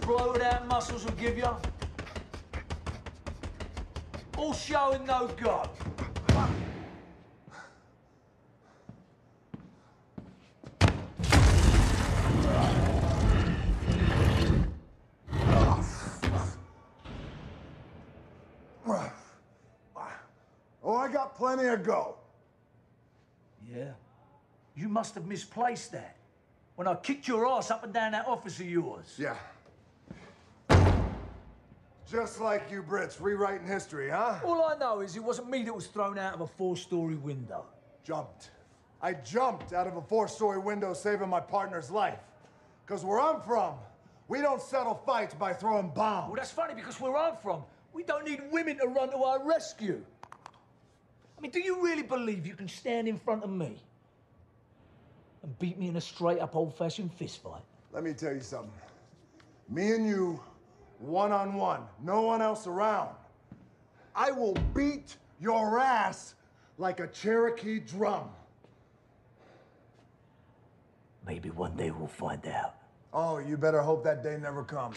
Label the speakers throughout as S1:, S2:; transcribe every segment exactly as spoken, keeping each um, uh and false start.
S1: bloated out muscles will give you. All show and no go.
S2: Oh, I got plenty of go.
S1: Yeah. You must have misplaced that when I kicked your ass up and down that office of yours.
S2: Yeah. Just like you Brits, rewriting history, huh?
S1: All I know is it wasn't me that was thrown out of a four-story window.
S2: Jumped. I jumped out of a four-story window saving my partner's life. Because where I'm from, we don't settle fights by throwing bombs.
S1: Well, that's funny because where I'm from, we don't need women to run to our rescue. I mean, do you really believe you can stand in front of me and beat me in a straight-up old-fashioned fistfight?
S2: Let me tell you something. Me and you, one-on-one, no one else around. I will beat your ass like a Cherokee drum.
S1: Maybe one day we'll find out.
S2: Oh, you better hope that day never comes.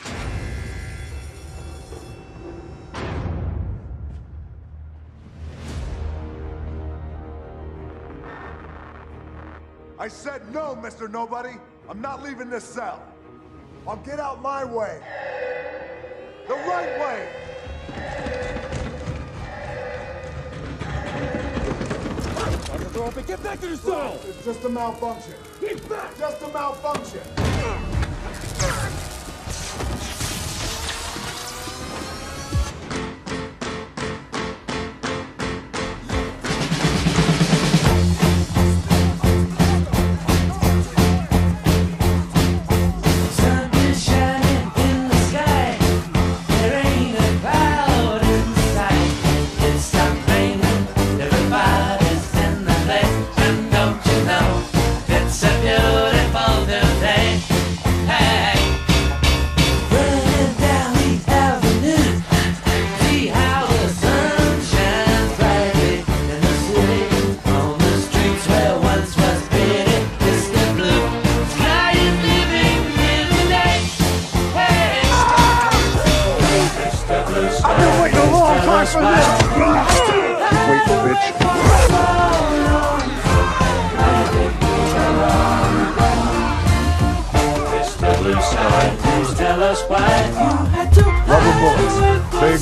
S2: I said no, Mister Nobody. I'm not leaving this cell. I'll get out my way. The right way.
S3: Get back to the cell!
S2: It's just a malfunction.
S3: Get back!
S2: Just a malfunction. Rubber bullets. Big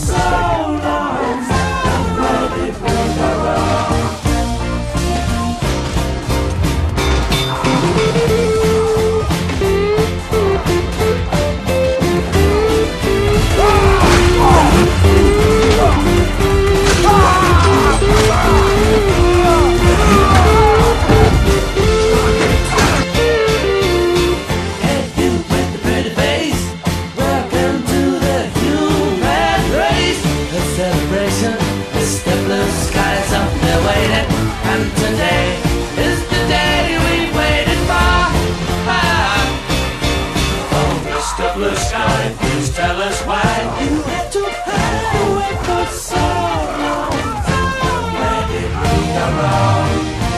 S4: Blue sky, please tell us why you had to hide away for so long. Where did we go wrong?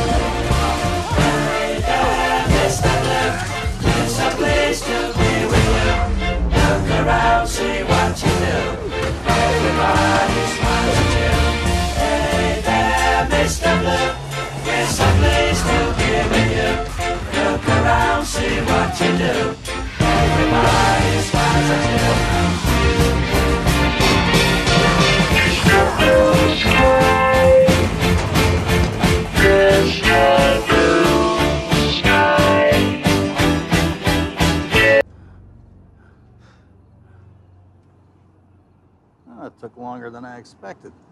S4: Hey there, Mister Blue, it's a place to be with you. Look around, see what you do. Everybody smiles at you. Hey there, Mister Blue, it's a place to be with you. Look around, see what you do. Everybody smiles at you.
S5: Oh, it took longer than I expected.